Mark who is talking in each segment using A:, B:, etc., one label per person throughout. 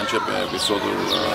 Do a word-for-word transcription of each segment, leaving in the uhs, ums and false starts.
A: începe episodul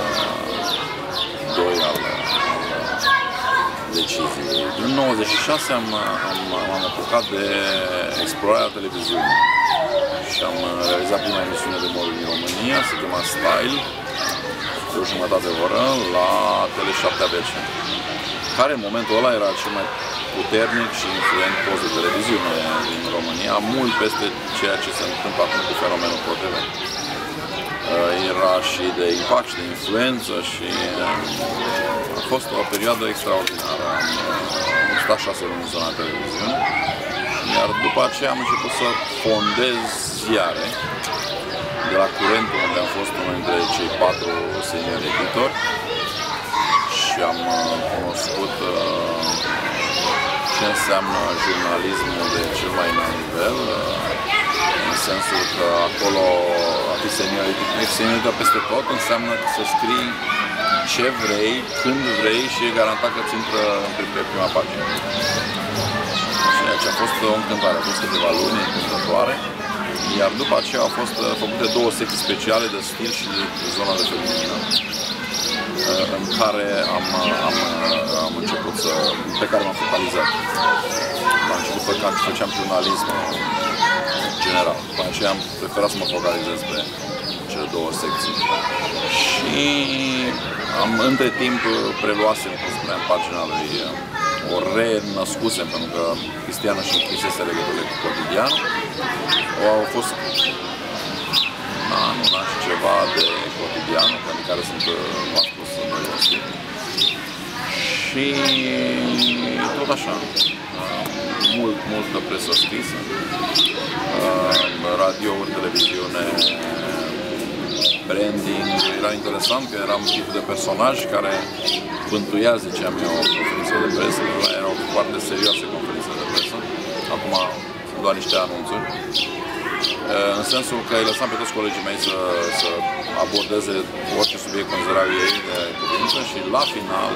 A: doi al, al deciziei. În nouăzeci și șase am, am, am apucat de explorarea televiziunii și am realizat prima emisiune de modul din România, se chema Style, de o jumătate de oră, la Tele șapte A B C, care în momentul ăla era cel mai puternic și influent post de televiziune din România, mult peste ceea ce se întâmplă acum cu fenomenul Pro T V. Era și de impact și de influență și a fost o perioadă extraordinară. Am stat șase luni în zona televiziune, iar după aceea am început să fondez ziare de la Curentul, unde am fost unul dintre cei patru senior editori și am cunoscut ce înseamnă jurnalismul de cel mai înalt nivel, în sensul că acolo a fi seniorită peste tot înseamnă să scrii ce vrei, când vrei și e garantat că ți intră pe prima pagină. Ceea ce a fost o încântare, a fost câteva luni încântătoare, iar după aceea au fost făcute două secții speciale de stil și de zona de feminină, în care am, am, am început să, pe care m-am focalizat. La început făceam jurnalism general, după aceea am preferat să mă focalizez pe cele două secții. Și am, între timp, preluasem, cum spuneam, pagina lui, o renăscusem, pentru că Cristiana și închisese legăturile cu Cotidian. Au fost anul, an și ceva de Cotidian, pentru care sunt, v-am spus, noi și tot așa, mult, multă presă scrisă, radiouri, televiziune, branding. Era interesant că eram tipul de personaj care bântuia, ziceam eu, conferințe de presă, că erau foarte serioase conferințe de presă. Acum sunt doar niște anunțuri. În sensul că îi lăsam pe toți colegii mei să, să abordeze orice subiect considerau ei de cuvință și la final,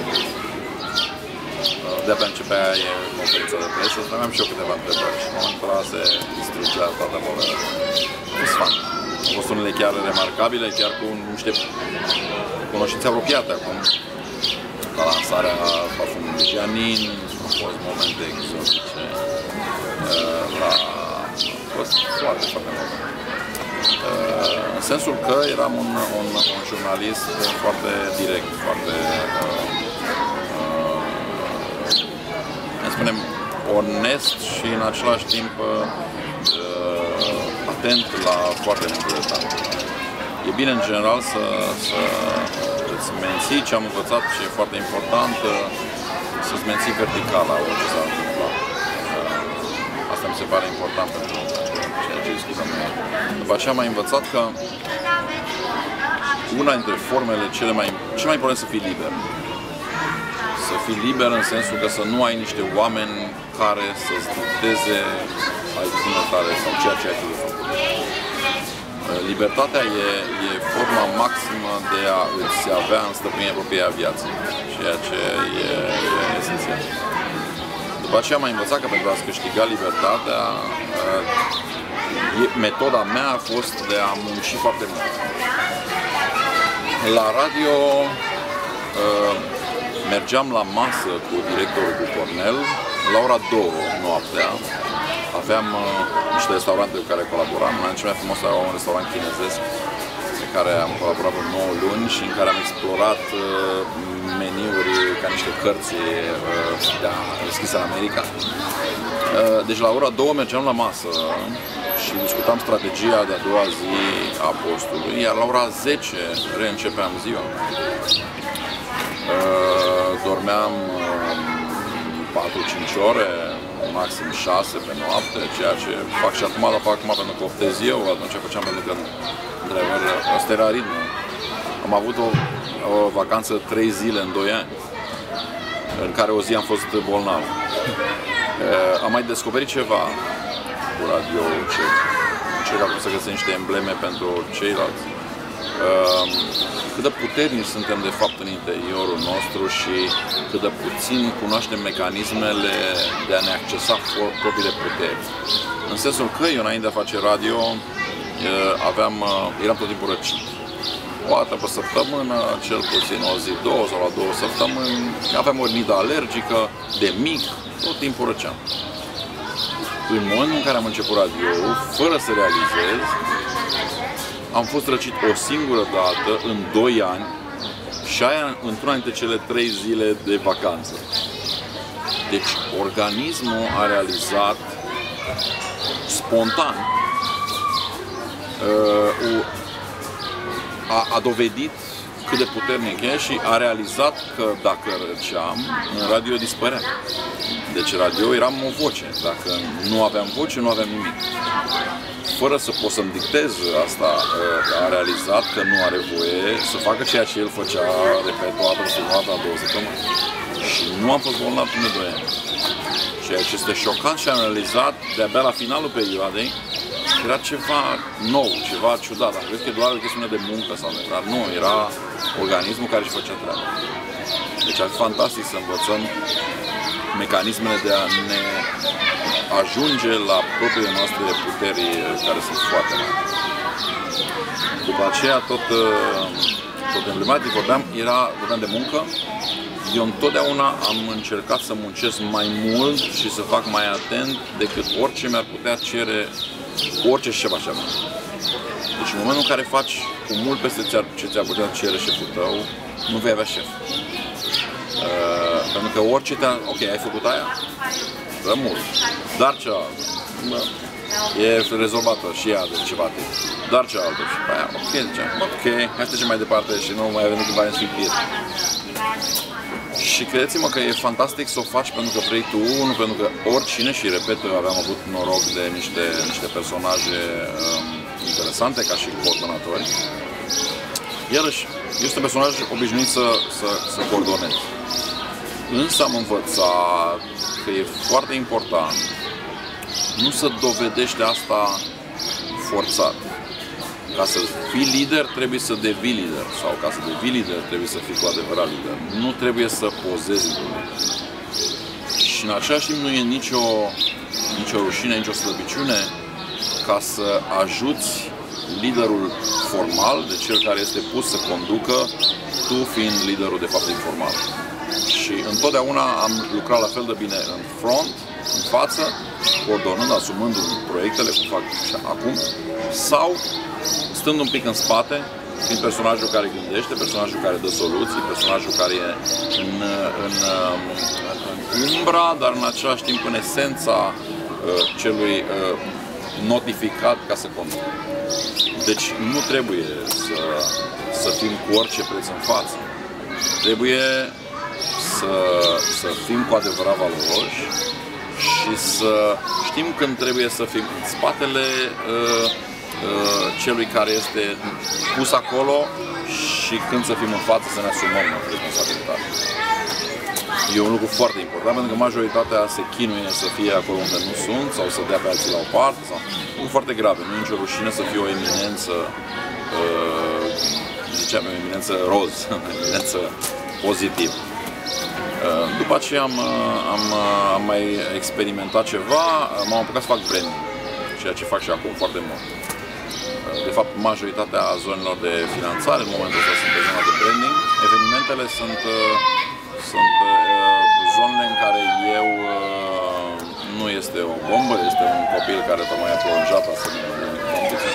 A: de-abia începea conferința de presă, aveam și eu câteva întrebări și în momentul ăla se distrugea toată povestea. A fost fan. Au fost unele chiar remarcabile, chiar cu niște cunoștințe apropiate acum. La lansarea parfumului Gianin, au fost momente exotice. La... A fost foarte, foarte mult. În sensul că eram un, un, un jurnalist foarte direct, foarte, să spunem, onest și în același timp atent la foarte multe detalii. E bine, în general, să, să îți menții ce am învățat și e foarte important, să-ți menții verticala orice s-ar întâmpla. Asta mi se pare important pentru ceea ce discutăm noi. După aceea am învățat că una dintre formele cele mai, cel mai important să fii liber. Să fii liber în sensul că să nu ai niște oameni care să-ți dicteze acțiunile tale sau ceea ce ai tu de făcut. Libertatea e, e forma maximă de a îți avea în stăpânirea propria viață, ceea ce e, e esențial. După aceea am învățat că pentru a-ți câștiga libertatea, metoda mea a fost de a munci foarte mult. La radio mergeam la masă cu directorul, cu Cornel, la ora două noaptea. Aveam niște restaurante cu care colaboram. Una dintre cele mai frumoase era un restaurant chinezesc pe care am colaborat vreo nouă luni și în care am explorat meniuri ca niște cărți deschise în America. Deci la ora două mergeam la masă și discutam strategia de-a doua zi a postului, iar la ora zece reîncepeam ziua. Dormeam patru cinci ore, maxim șase pe noapte, ceea ce fac și acum, dar fac acum pentru că optez eu, atunci făceam pentru că, într-adevăr, ăsta era ritmul. Am avut o, o vacanță trei zile în doi ani, în care o zi am fost bolnav. Am mai descoperit ceva cu radio, ce încerc acum să găsesc niște embleme pentru ceilalți. Cât de puternici suntem de fapt în interiorul nostru și cât de puțin cunoaștem mecanismele de a ne accesa propriile puteri. În sensul că eu, înainte de a face radio, aveam, eram tot timpul răcit. o dată pe săptămână, cel puțin o zi, două sau la două săptămâni. Aveam o rinită alergică, de mic, tot timpul răceam. În momentul în care am început radio-ul, fără să realizez, am fost răcit o singură dată în doi ani și aia într-una dintre cele trei zile de vacanță. Deci organismul a realizat spontan, a, a dovedit cât de puternic e și a realizat că dacă răceam, în radio dispărea. Deci radio eram o voce. Dacă nu aveam voce, nu aveam nimic. Fără să pot să-mi dictez asta, a realizat că nu are voie să facă ceea ce el făcea, repet, o dată, o dată, două săptămâni. Și nu am fost bolnav până de doi ani. Ceea ce este șocant și am realizat de-abia la finalul perioadei că era ceva nou, ceva ciudat. Am crezut că doar o chestiune de muncă sau de, dar nu, era organismul care își făcea treaba. Deci ar fi fantastic să învățăm mecanismele de a ne ajunge la propriile noastre puteri care sunt foarte mari. După aceea, tot, tot emblematic vorbeam, era, vorbeam de muncă. Eu întotdeauna am încercat să muncesc mai mult și să fac mai atent decât orice mi-ar putea cere orice șef așa. Deci în momentul în care faci cu mult peste ce ți-ar putea cere șeful tău, nu vei avea șef. Uh, pentru că orice te-a... Ok, ai făcut aia? Dă mult. Dar cealaltă. E rezolvată și ea de ceva timp. Dar cealaltă. Și pe aia, ok, ziceam, ok, hai să trecem mai departe și nu mai avem câteva însuipiri. Și credeți-mă că e fantastic să o faci pentru că vrei tu, nu pentru că oricine, și repet, eu aveam avut noroc de niște, niște personaje um, interesante ca și coordonatori. Iarăși, este un personaj obișnuit să, să, să coordonezi. Însă am învățat că e foarte important nu să dovedești asta forțat. Ca să fii lider, trebuie să devii lider. Sau ca să devii lider, trebuie să fii cu adevărat lider. Nu trebuie să pozezi lider. Și în același timp nu e nicio, nicio rușine, nicio slăbiciune ca să ajuți liderul formal, de cel care este pus să conducă, tu fiind liderul de fapt informal. Și întotdeauna am lucrat la fel de bine în front, în față, coordonând, asumând proiectele, cum fac și acum, sau stând un pic în spate, fiind personajul care gândește, personajul care dă soluții, personajul care e în, în, în umbra, dar în același timp în esența uh, celui uh, notificat ca să conducă. Deci nu trebuie să, să fim cu orice preț în față. Trebuie să, să fim cu adevărat valoroși și să știm când trebuie să fim în spatele uh, uh, celui care este pus acolo și când să fim în față să ne asumăm responsabilitatea. E un lucru foarte important, pentru că majoritatea se chinuie să fie acolo unde nu sunt sau să dea pe alții la o parte. Sau... E un lucru foarte grav, nu e nicio rușine să fie o eminență, uh, ziceam, o eminență roz, o eminență pozitivă. După aceea am, am, am mai experimentat ceva, m-am apucat să fac branding, ceea ce fac și acum foarte mult. De fapt, majoritatea zonelor de finanțare în momentul ăsta sunt pe zona de branding. Evenimentele sunt, sunt zonele în care eu nu este o bombă, este un copil care tocmai a plonjat asemenea în competiție.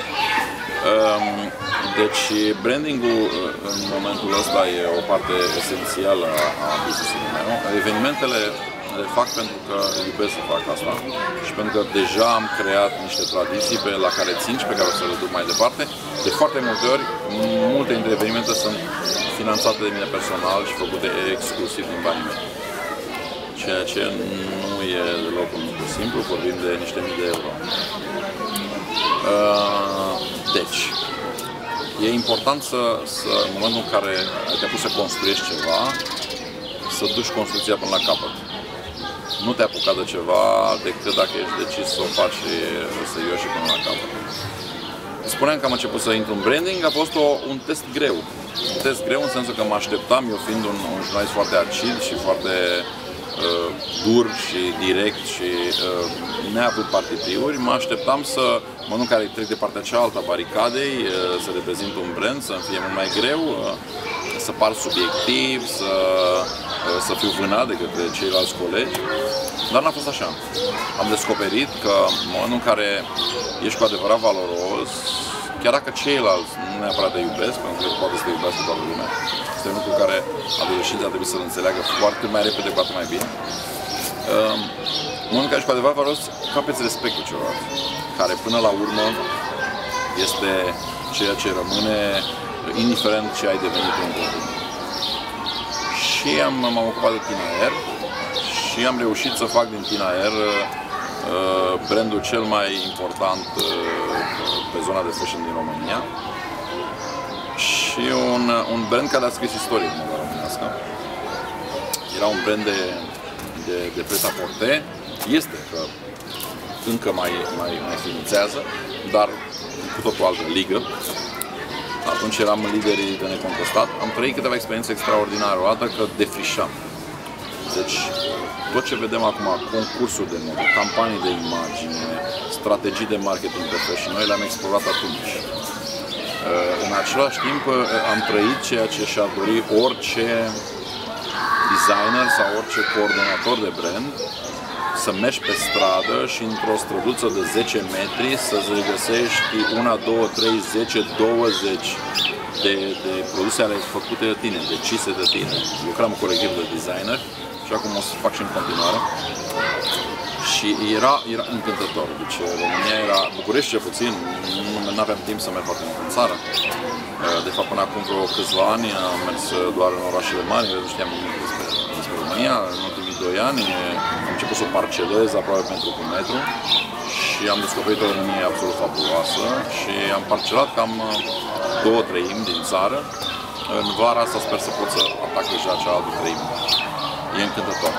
A: Deci branding-ul în momentul ăsta e o parte esențială a business-ului meu. Evenimentele le fac pentru că iubesc să fac asta și pentru că deja am creat niște tradiții pe la care țin și pe care o să le duc mai departe. De foarte multe ori, multe dintre evenimente sunt finanțate de mine personal și făcute exclusiv din banii mei. Ceea ce nu e deloc un lucru simplu, vorbim de niște mii de euro. Deci, e important să, să, în momentul în care te-ai pus să construiești ceva, să duci construcția până la capăt. Nu te-ai apucat de ceva decât dacă ești decis să o faci serios și până la capăt. Spuneam că am început să intru în branding, a fost o, un test greu. Un test greu în sensul că mă așteptam, eu fiind un, un jurnalist foarte acid și foarte uh, dur și direct și uh, neavând partitriuri, mă așteptam să mă nu care trec de partea cealaltă a baricadei, uh, să reprezint un brand, să-mi fie mult mai greu, uh, să par subiectiv, să, uh, să fiu vânat de către ceilalți colegi, dar n-a fost așa. Am descoperit că în momentul în care ești cu adevărat valoros, chiar dacă ceilalți nu neapărat te iubesc, pentru că poate să te iubească toată lumea, este un lucru care adolescenții ar trebui să-l înțeleagă foarte mai repede, poate mai bine. În momentul în care ești cu adevărat valoros, capeți respectul celorlalți, care până la urmă este ceea ce rămâne, indiferent ce ai devenit în viață. Și am, m-am ocupat de Tinaer și am reușit să fac din Tinaer brandul cel mai important pe zona de fashion din România și un, un brand care a scris istorie în moda românească. Era un brand de, de, de pret-a-porter, este că încă mai, mai, mai ființează, dar cu totul altă ligă. Atunci eram liderii de necontestat. Am trăit câteva experiențe extraordinare, o dată că defrișam. Deci, tot ce vedem acum, concursuri de modă, campanii de imagine, strategii de marketing pe fashion, noi le-am explorat atunci. În același timp, am trăit ceea ce și-a dori orice designer sau orice coordonator de brand, să mergi pe stradă și într-o străduță de zece metri să-ți regăsești una, două, trei, zece, douăzeci de, de produse ale făcute de tine, decise de tine. Lucram cu colectiv de designer și acum o să fac și în continuare. Și era, era încântător. Deci România era, București cel puțin, nu aveam timp să merg foarte mult în țară. De fapt, până acum vreo câțiva ani am mers doar în orașele mari, nu știam nimic despre, despre România. În ultimii doi ani am început să o parcelez aproape metru cu metru și am descoperit o Românie absolut fabuloasă și am parcelat cam două treimi din țară. În vara asta sper să pot să atac deja cealaltă treime. E încântător.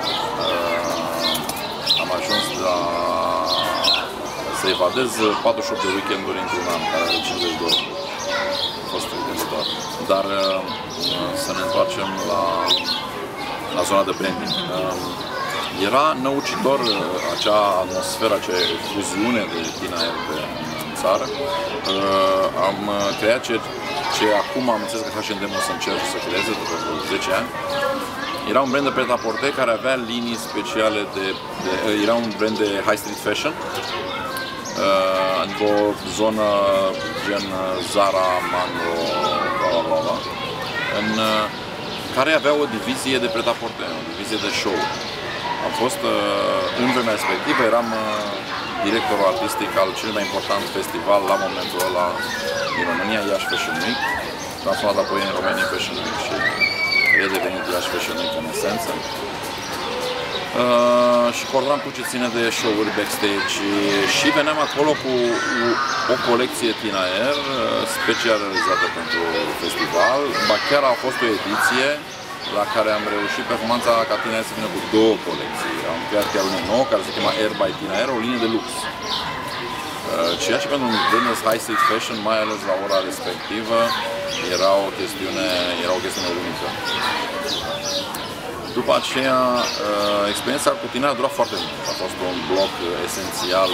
A: Am ajuns la să evadez patruzeci și opt de weekenduri într-un an, care are cincizeci de ore. A fost încântător. Dar să ne întoarcem la, la zona de branding. Era năucitor acea atmosferă, acea fuziune de Tinaer pe țară. Am creat ce, ce acum am înțeles că H and M o să încerc să creeze după zece ani. Era un brand de pret-a-porter care avea linii speciale de, de... Era un brand de high street fashion, uh, într-o zonă gen Zara, Mango, bla bla bla, bla în uh, care avea o divizie de pret-a-porter, o divizie de show. Am fost, uh, în vremea respectivă, eram uh, directorul artistic al cel mai important festival la momentul ăla din România, Iași Fashion Week. Transformat apoi în România Fashion Week și e devenit Iași Fashion Week în esență. Uh, și coordonam tot ce ține de show-uri backstage și veneam acolo cu o colecție Tinaer special realizată pentru festival. Ba chiar a fost o ediție la care am reușit performanța ca Tinaer să vină cu două colecții. Am creat chiar una nouă care se chema Air by Tinaer, o linie de lux. Ceea ce pentru un brand high street fashion, mai ales la ora respectivă, era o chestiune, era o chestiune unică. După aceea, experiența cu Tinaer a durat foarte mult. A fost un bloc esențial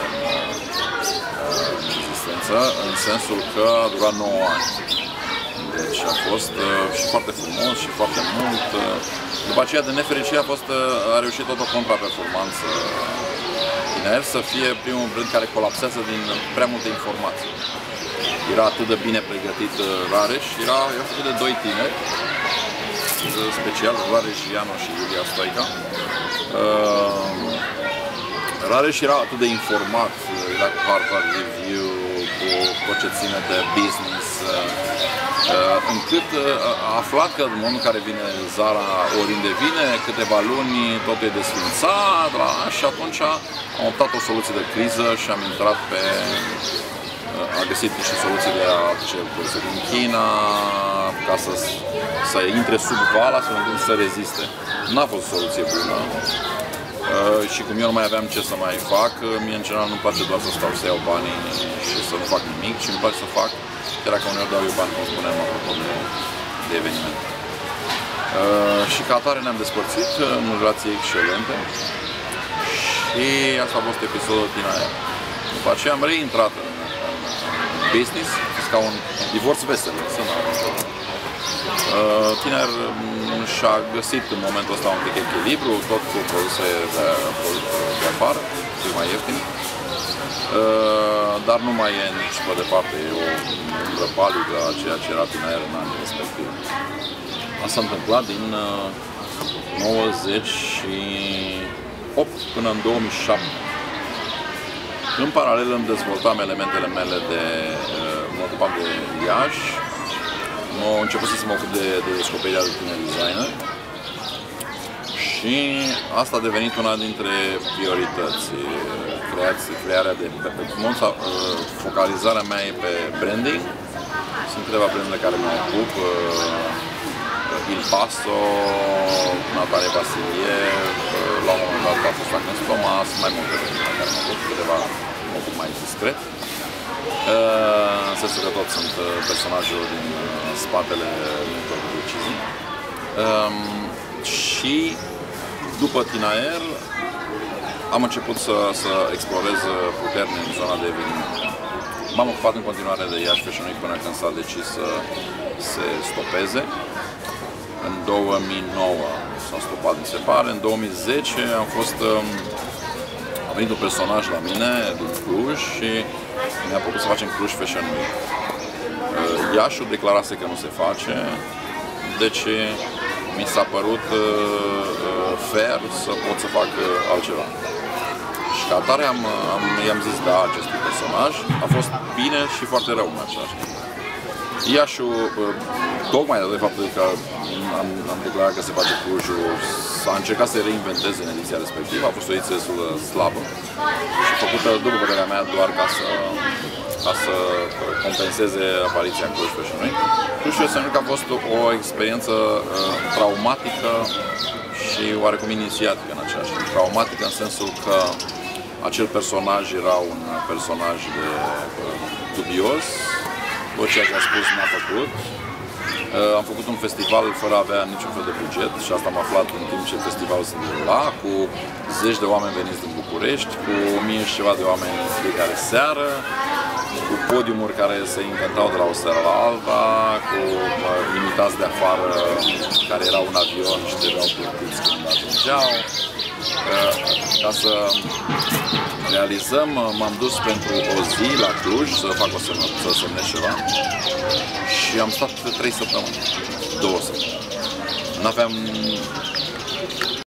A: în existență, în sensul că a durat nouă ani. Deci a fost și foarte frumos și foarte mult. După aceea, de nefericire, a, fost, a reușit tot o contraperformanță. Tinaer să fie primul brand care colapsează din prea multe informații. Era atât de bine pregătit Rareș, era, era făcut de doi tineri, special, Rareș Iano și Iulia Stoica. Uh, Rareș era atât de informat, era cu Harvard Review, cu tot ce ține de business, uh, încât uh, a aflat că în momentul în care vine Zara oriunde vine, câteva luni totul e desfințat, și atunci am optat o soluție de criză și am intrat pe... a găsit niște soluții de a aduce produse din China ca să, să intre sub val, astfel încât să reziste. N-a fost o soluție bună. Uh, și cum eu nu mai aveam ce să mai fac, mie în general nu-mi place doar să stau să iau banii și să nu fac nimic, ci îmi place să fac, chiar dacă uneori dau eu bani, cum spuneam, apropo de, de eveniment. Și ca atare ne-am despărțit în relații excelente și asta a fost episodul din aia. După aceea am reintrat în business, ca un divorț vesel, să nu Tiner și-a găsit în momentul ăsta un pic echilibru, tot cu produse de, de afară, cel mai ieftin, dar nu mai e nici pe departe, e o umbră palidă a ceea ce era Tiner în anii respectiv. Asta s-a întâmplat din nouăzeci și opt până în două mii șapte. În paralel îmi dezvoltam elementele mele de... mă ocupam de Iași, am început să mă ocup de, de descoperirea de tineri designer și asta a devenit una dintre priorități. Creație, crearea de... Pe, pe, focalizarea mea e pe branding. Sunt câteva branduri care mă ocup. Il Paso, Natalie Vasiliev, la un moment dat a fost Agnes Thomas, mai multe la care mă ocup, câteva mă ocup mai discret. În sensul că tot sunt personajul din spatele multor decizii. Și după Tinaer am început să, să explorez puternic în zona de eveniment. M-am ocupat în continuare de Iași Fashion Week până când s-a decis să se stopeze. În două mii nouă s-a stopat, mi se pare. În două mii zece am fost, a venit un personaj la mine din Cluj și mi-a propus să facem Cluj Fashion Week. Iașiul declarase că nu se face, deci mi s-a părut fair să pot să fac altceva. Și ca atare am, am, i-am zis da acestui personaj. A fost bine și foarte rău în același timp. Iașiul, tocmai de faptul că am, am declarat că se face Clujul, s-a încercat să reinventeze în ediția respectivă, a fost o ediție destul de slabă și făcută, după părerea mea, doar ca să, ca să compenseze apariția Cluj Fashion Week. Cluj Fashion Week a fost o experiență uh, traumatică și oarecum inițiatică în același timp. Traumatică în sensul că acel personaj era un personaj de, uh, dubios. Tot ceea ce a spus n-a făcut. Uh, am făcut un festival fără a avea niciun fel de buget și asta am aflat în timp ce festivalul se derula, cu zeci de oameni veniți din București, cu o mie și ceva de oameni în fiecare seară, cu podiumuri care se inventau de la o seară la alta, cu uh, imitați de afară care erau în avion și trebuiau plătiți când ajungeau. Uh, ca să realizăm, m-am dus pentru o zi la Cluj să fac o semnă, să semnez ceva și am stat trei săptămâni, două săptămâni. N-aveam